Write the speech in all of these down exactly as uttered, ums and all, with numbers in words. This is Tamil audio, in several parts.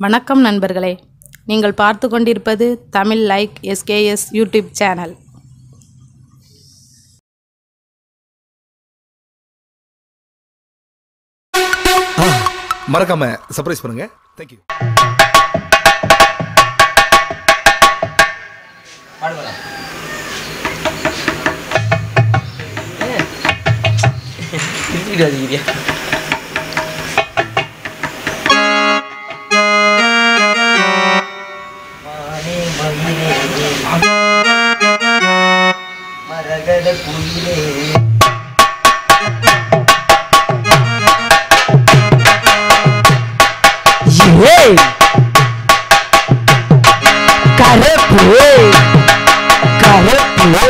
வணக்கம் நண்பர்களே, நீங்கள் பார்த்து கொண்டிருப்பது Tamil like SKS YouTube channel. மறக்காம சர்ப்ரைஸ் பண்ணுங்க. தேங்க்யூ. மரகத குயிலே கருப்பு கருப்பு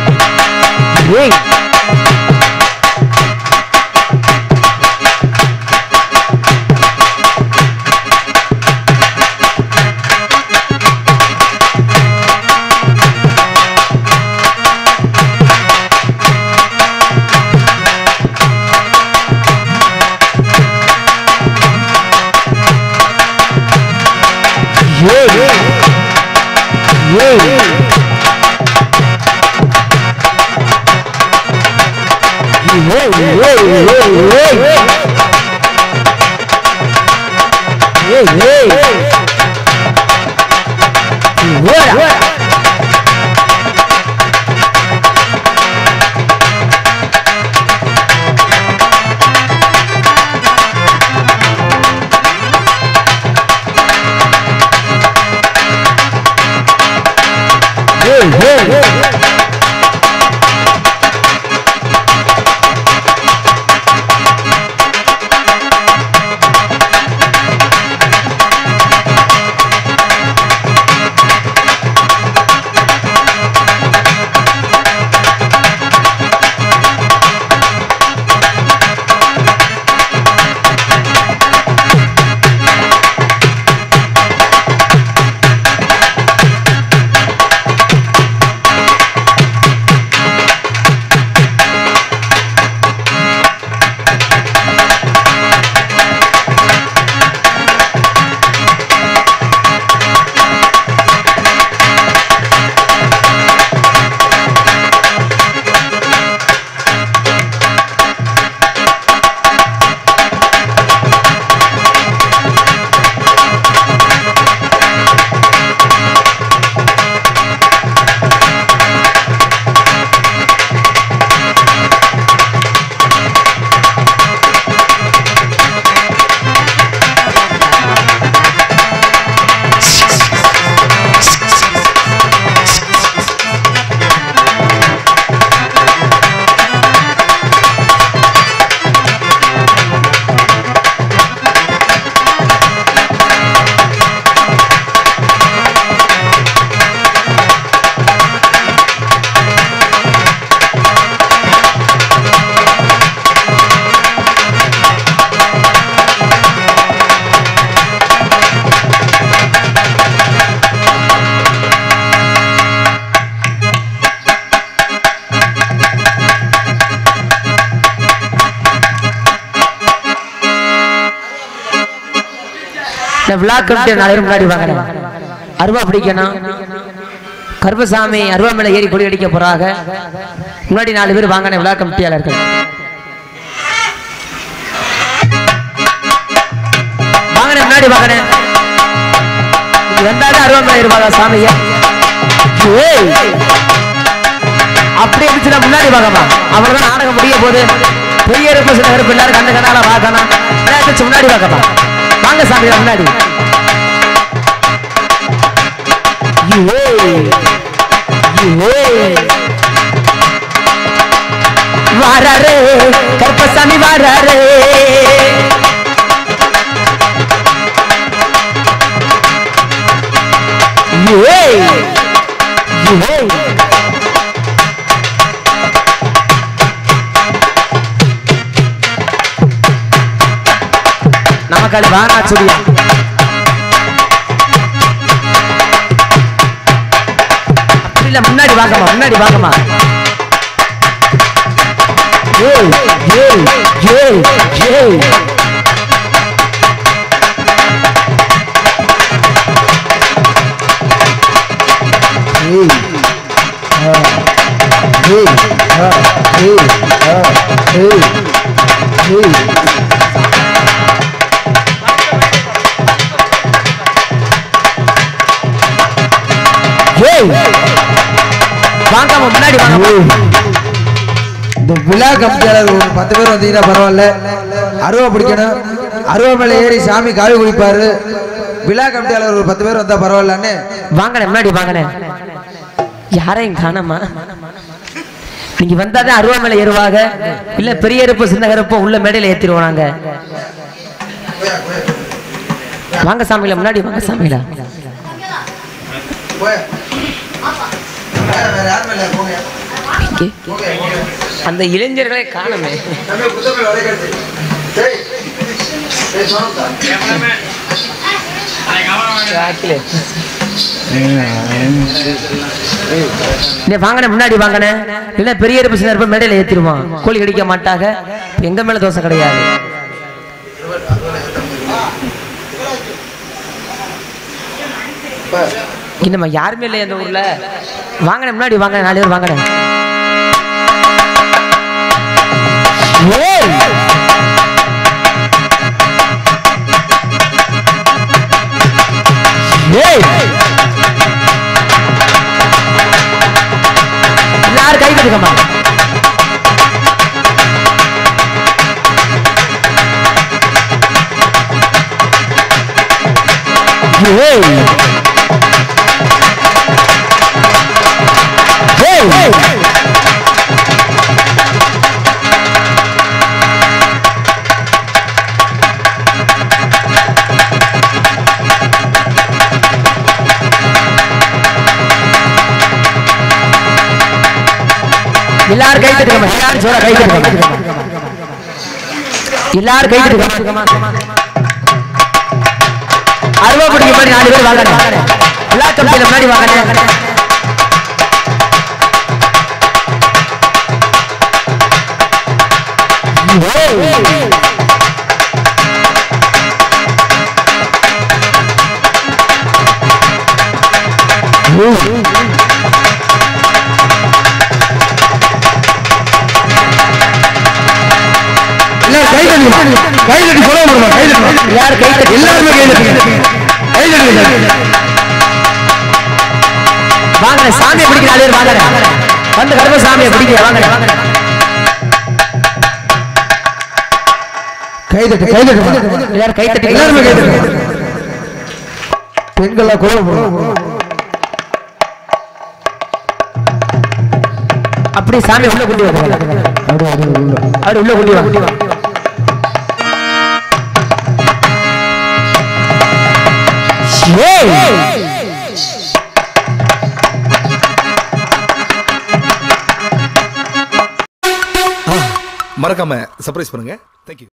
முன்னாடி வாங்க. அருவா பிடிக்கணும். கருப்பசாமி அருவா மேல ஏறி கொடி அடிக்க போறாங்க. முன்னாடி நாலு பேர் வாங்கின விழா கமிட்டியாளர்கள் வாங்கின முன்னாடி வாங்கின வந்தாலும் அருவா மேல இருப்பாங்க சாமிய. அப்படி இருந்துச்சுன்னா முன்னாடி வாங்கம்மா. அவ்வளவுதான் நாடகம் முடிய போது. பெரிய இருப்பு சில இருப்பு எல்லாரும் கண்ணு கண்ணால பார்க்கணும். முன்னாடி வாங்கம்மா. வாங்க சாமி முன்னாடி. வாராரே கருப்பசாமி வாராரே. நமக்கால வானா சுடியா முன்னாடி வாங்கம்மா. முன்னாடி வாங்கம்மா. ஏய் ஏய் ஏய் ஏய் வாங்க முன்னாடி வாங்க. இந்த விழா கமிட்டியாளர் ஒரு பத்து பேர் வந்தீங்கன்னா பரவாயில்ல. அருவா பிடிக்கணும், அருவா மேல ஏறி சாமி காவி குடிப்பாரு. விழா கமிட்டியாளர் ஒரு பத்து பேர் வந்தா பரவாயில்லன்னு வாங்கண்ணே முன்னாடி வாங்கண்ணே. யாரையும் காணாமா? நீங்க வந்தாதான் அருவா மேல ஏறுவாங்க, இல்ல பெரிய இருப்பு சின்ன கருப்போ உள்ள மேடையில ஏத்திடுவோம் நாங்க. வாங்க சாமியில முன்னாடி வாங்க சாமியில. அந்த இளைஞர்களை காணுமே. வாங்கண்ணே முன்னாடி வாங்கண்ணே, இல்ல பெரிய இருப்பு சின்ன இருப்பு மேடையில ஏத்திடுவோம். கோழி கடிக்க மாட்டாங்க, எங்க மேல தோசை கிடையாது. இன்னமா யாருமே இல்லையா அந்த ஊர்ல? வாங்கண்ணே முன்னாடி வாங்க, நாலு பேர் வாங்கண்ணே. எல்லாரும் கை கட்டுக்கமா. எல்லாரும் கை தட்டுக்கமா, எல்லாரும் ஜோரா கை தட்டுக்கமா, எல்லாரும் கை தட்டுக்கமா. அருவா பிடிக்க மாதிரி நாலு பேர் வாங்க. விழா கமிட்டியில முன்னாடி வாங்க. வாங்க சாமியை பிடிக்கிற ஆளு வாங்க, வந்து கருப்ப சாமியை பிடிக்க வாங்க. கை தட்டு கை தட்டு எல்லாரும் கை தட்டி, எல்லாருமே கை தட்டு. பெண்களா கோல அப்படி சாமி உள்ள கொண்டு வாங்க. அவர் உள்ள கொண்டு வாங்க. மறக்காம சர்ப்ரைஸ் பண்ணுங்க. தேங்க்யூ.